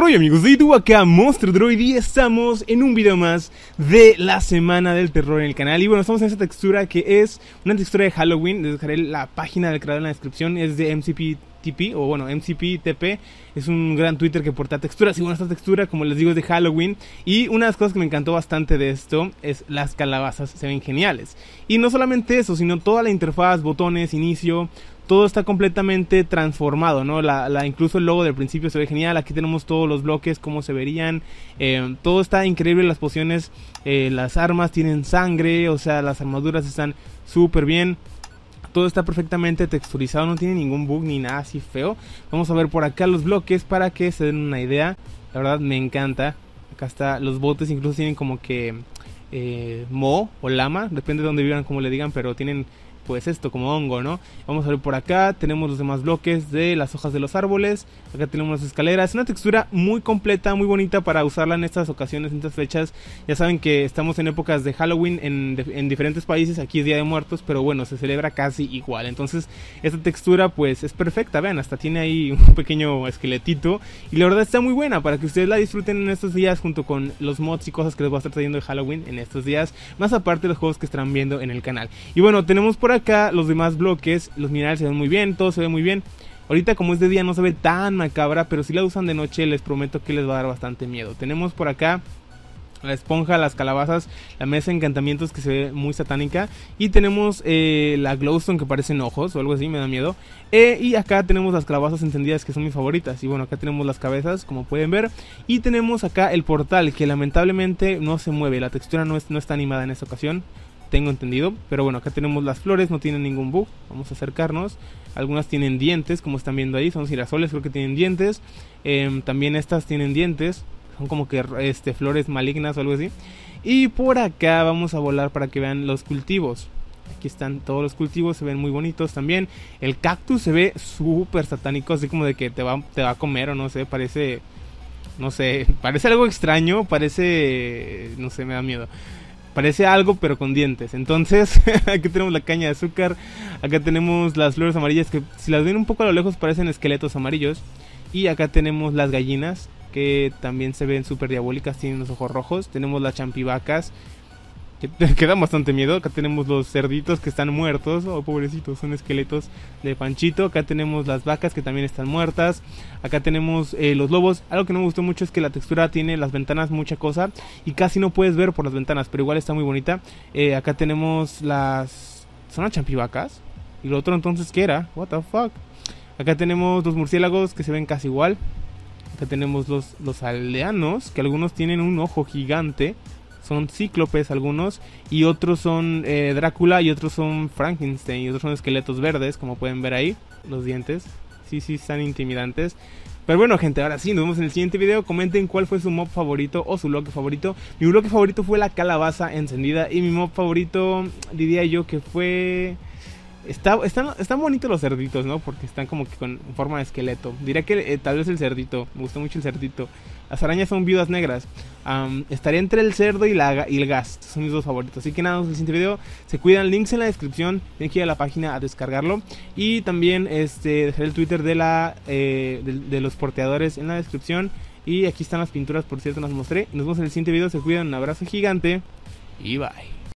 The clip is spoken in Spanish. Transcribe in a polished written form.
rollo, amigos? De YouTube acá, Monster Droid, y estamos en un video más de la semana del terror en el canal. Y bueno, estamos en esta textura que es una textura de Halloween. Les dejaré la página del creador en la descripción. Es de MCP-TP, o bueno, MCP-TP. Es un gran Twitter que porta texturas. Y bueno, esta textura, como les digo, es de Halloween. Y una de las cosas que me encantó bastante de esto es las calabazas, se ven geniales. Y no solamente eso, sino toda la interfaz, botones, inicio, todo está completamente transformado, ¿no? Incluso el logo del principio se ve genial. Aquí tenemos todos los bloques, cómo se verían. Todo está increíble, las pociones, las armas tienen sangre, o sea, las armaduras están súper bien. Todo está perfectamente texturizado, no tiene ningún bug ni nada así feo. Vamos a ver por acá los bloques para que se den una idea. La verdad me encanta. Acá está, los botes incluso tienen como que moho o lama, depende de donde vivan, como le digan, pero tienen pues esto como hongo, ¿no? Vamos a ver por acá, tenemos los demás bloques de las hojas de los árboles. Acá tenemos las escaleras, es una textura muy completa, muy bonita para usarla en estas ocasiones, en estas fechas. Ya saben que estamos en épocas de Halloween en diferentes países. Aquí es Día de Muertos, pero bueno, se celebra casi igual. Entonces esta textura pues es perfecta, vean, hasta tiene ahí un pequeño esqueletito. Y la verdad está muy buena para que ustedes la disfruten en estos días, junto con los mods y cosas que les voy a estar trayendo de Halloween en estos días, más aparte de los juegos que estarán viendo en el canal. Y bueno, tenemos por acá los demás bloques, los minerales se ven muy bien, todo se ve muy bien. Ahorita como es de día no se ve tan macabra, pero si la usan de noche les prometo que les va a dar bastante miedo. Tenemos por acá la esponja, las calabazas, la mesa de encantamientos que se ve muy satánica. Y tenemos la glowstone que parecen ojos o algo así, me da miedo. Y acá tenemos las calabazas encendidas que son mis favoritas. Y bueno, acá tenemos las cabezas, como pueden ver. Y tenemos acá el portal que lamentablemente no se mueve, la textura no está animada en esta ocasión, tengo entendido, pero bueno, acá tenemos las flores, no tienen ningún bug. Vamos a acercarnos. Algunas tienen dientes, como están viendo ahí, son girasoles, creo que tienen dientes. También estas tienen dientes, son como que flores malignas o algo así. Y por acá vamos a volar para que vean los cultivos. Aquí están todos los cultivos, se ven muy bonitos también. El cactus se ve súper satánico, así como de que te va a comer o no sé, parece... No sé, parece algo extraño, parece... No sé, me da miedo. Parece algo pero con dientes. Entonces aquí tenemos la caña de azúcar. Acá tenemos las flores amarillas que si las ven un poco a lo lejos parecen esqueletos amarillos. Y acá tenemos las gallinas que también se ven súper diabólicas, tienen los ojos rojos. Tenemos las champivacas que dan bastante miedo. Acá tenemos los cerditos que están muertos. Oh, pobrecitos, son esqueletos de Panchito. Acá tenemos las vacas que también están muertas. Acá tenemos los lobos. Algo que no me gustó mucho es que la textura tiene las ventanas mucha cosa y casi no puedes ver por las ventanas, pero igual está muy bonita. Acá tenemos las... ¿Son las champivacas? ¿Y lo otro entonces qué era? What the fuck. Acá tenemos los murciélagos que se ven casi igual. Acá tenemos los aldeanos, que algunos tienen un ojo gigante. Son cíclopes algunos, y otros son Drácula, y otros son Frankenstein, y otros son esqueletos verdes, como pueden ver ahí, los dientes. Sí, están intimidantes. Pero bueno, gente, ahora sí, nos vemos en el siguiente video. Comenten cuál fue su mob favorito o su bloque favorito. Mi bloque favorito fue la calabaza encendida, y mi mob favorito diría yo que fue... Están bonitos los cerditos, ¿no? Porque están como que con forma de esqueleto. Diría que tal vez el cerdito. Me gustó mucho el cerdito. Las arañas son viudas negras. Estaría entre el cerdo y el gas. Son mis dos favoritos. Así que nada, nos vemos en el siguiente video. Se cuidan, links en la descripción. Tienen que ir a la página a descargarlo. Y también dejaré el Twitter de los porteadores en la descripción. Y aquí están las pinturas, por cierto, las mostré. Y nos vemos en el siguiente video. Se cuidan, un abrazo gigante. Y bye.